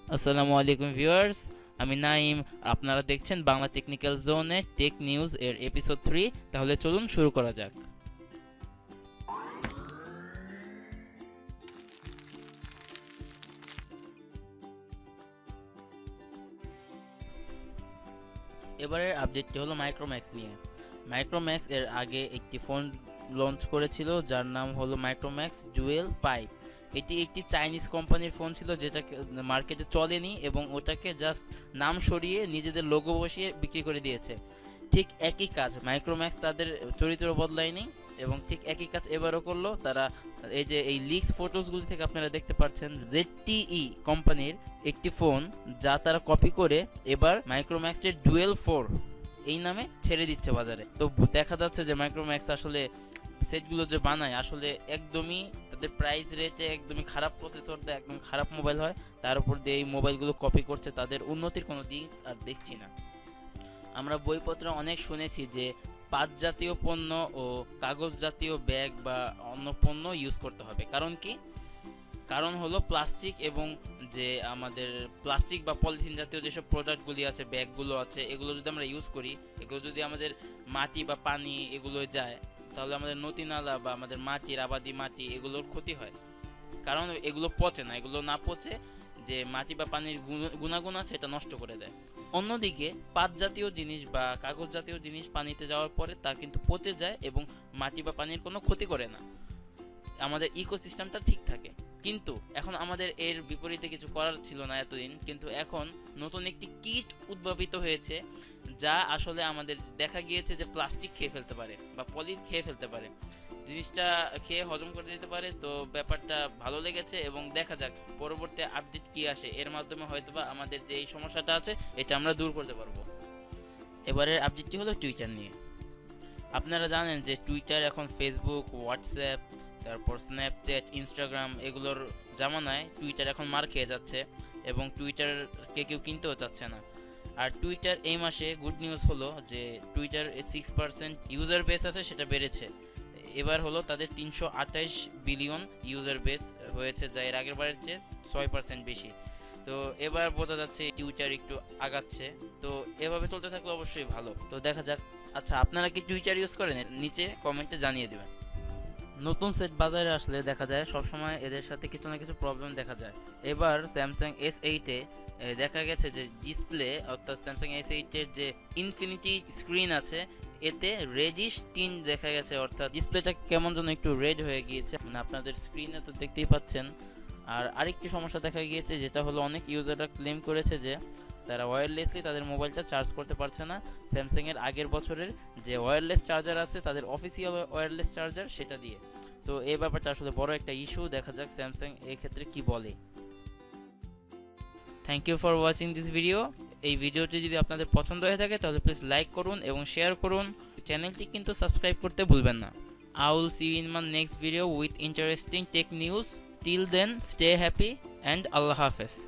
আসসালামু আলাইকুম ভিউয়ার্স, আমি নাইম। আপনারা দেখছেন বাংলা টেকনিক্যাল জোনে টেক নিউজ এর এপিসোড 3। তাহলে চলুন শুরু করা যাক। এবারের আপডেটটি হলো মাইক্রোম্যাক্স নিয়ে। মাইক্রোম্যাক্স এর আগে একটি ফোন লঞ্চ করেছিল যার নাম হলো মাইক্রোম্যাক্স জুয়েল 5। এটি একটি চাইনিজ কোম্পানির ফোন ছিল যেটা মার্কেটে চলেনি এবং ওটাকে জাস্ট নাম সরিয়ে নিজেদের লোগো বসিয়ে বিক্রি করে দিয়েছে। ঠিক একই কাজ মাইক্রোম্যাক্স তাদের চরিত্র বদলায়নি এবং ঠিক একই কাজ এবারও করলো তারা। এই যে এই লিক্স ফটোসগুলি থেকে আপনারা দেখতে পাচ্ছেন ZTE কোম্পানির একটি ফোন যা তারা কপি করে এবার মাইক্রোম্যাক্সের ডুয়েল 4 এই নামে ছেড়ে দিচ্ছে বাজারে। তো দেখা যাচ্ছে যে মাইক্রোম্যাক্স আসলে সেটগুলো যে বানায় আসলে একদমই তাদের প্রাইস রেটে একদমই খারাপ প্রসেসর দেয়, একদম খারাপ মোবাইল হয়, তার উপর দিয়ে এই মোবাইলগুলো কপি করছে। তাদের উন্নতির কোনো দিক আর দেখছি না। আমরা বইপত্রে অনেক শুনেছি যে পাট জাতীয় পণ্য ও কাগজ জাতীয় ব্যাগ বা অন্য পণ্য ইউজ করতে হবে। কারণ কি? কারণ হলো প্লাস্টিক এবং যে আমাদের প্লাস্টিক বা পলিথিন জাতীয় যেসব প্রোডাক্টগুলি আছে, ব্যাগগুলো আছে, এগুলো যদি আমরা ইউজ করি, এগুলো যদি আমাদের মাটি বা পানি এগুলো যায়, তাহলে আমাদের নদী নালা বা আমাদের মাটির আবাদি মাটি এগুলোর ক্ষতি হয়। কারণ এগুলো পচে না, এগুলো না পচে যে মাটি বা পানির গুণাগুণ আছে এটা নষ্ট করে দেয়। অন্যদিকে পাট জাতীয় জিনিস বা কাগজ জাতীয় জিনিস পানিতে যাওয়ার পরে তা কিন্তু পচে যায় এবং মাটি বা পানির কোনো ক্ষতি করে না, আমাদের ইকোসিস্টেমটা ঠিক থাকে। কিন্তু এখন আমাদের এর বিপরীতে কিছু করার ছিল না এতদিন, কিন্তু এখন নতুন একটি কিট উদ্ভাবিত হয়েছে যা আসলে আমাদের দেখা গিয়েছে যে প্লাস্টিক খেয়ে ফেলতে পারে বা পলিথিন খেয়ে ফেলতে পারে, জিনিসটা খেয়ে হজম করে দিতে পারে। তো ব্যাপারটা ভালো লেগেছে এবং দেখা যাক পরবর্তী আপডেট কি আসে, এর মাধ্যমে হয়তোবা আমাদের যে এই সমস্যাটা আছে এটা আমরা দূর করতে পারবো। এবারের আপডেটটি হলো টুইটার নিয়ে। আপনারা জানেন যে টুইটার এখন ফেসবুক, হোয়াটসঅ্যাপ, তারপর স্ন্যাপচ্যাট, ইনস্টাগ্রাম এগুলোর জামানায় টুইটার এখন মার খেয়ে যাচ্ছে এবং টুইটারকে কেউ কিনতেও চাচ্ছে না। আর টুইটার এই মাসে গুড নিউজ হলো যে টুইটার 6% ইউজার বেস আছে সেটা বেড়েছে। এবার হলো তাদের 328 বিলিয়ন ইউজার বেস হয়েছে, যা এর আগের বারের চেয়ে 6% বেশি। তো এবার বোঝা যাচ্ছে টুইটার একটু আগাচ্ছে। তো এভাবে চলতে থাকলে অবশ্যই ভালো। তো দেখা যাক। আচ্ছা, আপনারা কি টুইটার ইউজ করেন? নিচে কমেন্টে জানিয়ে দেবেন। নতুন সেট বাজারে আসলে দেখা যায় সবসময় এদের সাথে কিছু না কিছু প্রবলেম দেখা যায়। এবার স্যামসাং S8-এ দেখা গেছে যে ডিসপ্লে, অর্থাৎ স্যামসাং S8-এর যে ইনফিনিটি স্ক্রিন আছে এতে রেডিশ টিন দেখা গেছে, অর্থাৎ ডিসপ্লেটা কেমন যেন একটু রেড হয়ে গিয়েছে, মানে আপনাদের স্ক্রিনে তো দেখতেই পাচ্ছেন। আর আরেকটি সমস্যা দেখা গিয়েছে যেটা হলো অনেক ইউজাররা ক্লেম করেছে যে তারা ওয়্যারলেসলি তাদের মোবাইলটা চার্জ করতে পারছে না স্যামসাংয়ের আগের বছরের যে ওয়্যারলেস চার্জার আছে, তাদের অফিসিয়াল ওয়্যারলেস চার্জার, সেটা দিয়ে। তো এই ব্যাপারটা আসলে বড় একটা ইস্যু, দেখা যাক স্যামসাং এই ক্ষেত্রে কি বলে। Thank you for watching this video. এই ভিডিওটি যদি আপনাদের পছন্দ হয়ে থাকে তাহলে প্লিজ লাইক করুন এবং শেয়ার করুন। চ্যানেলটি কিন্তু সাবস্ক্রাইব করতে ভুলবেন না। I will see you in my next video with interesting tech news. Till then, stay happy and Allah Hafiz.